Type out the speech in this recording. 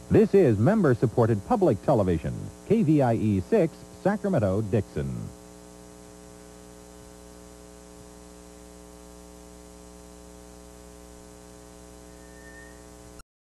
This is member-supported public television, KVIE 6, Sacramento, Dixon.